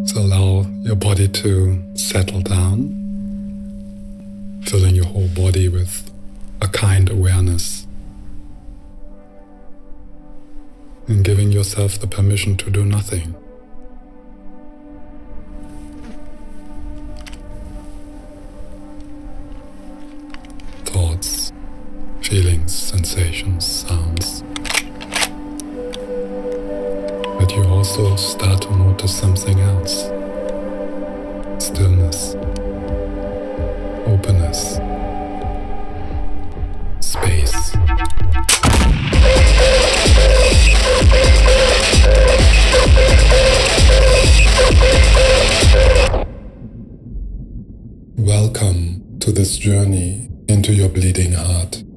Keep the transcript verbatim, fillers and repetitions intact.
So allow your body to settle down, filling your whole body with a kind awareness, and giving yourself the permission to do nothing. Thoughts, feelings, sensations, sounds. But you also start to notice something else. Stillness, openness, space. Welcome to this journey into your bleeding heart.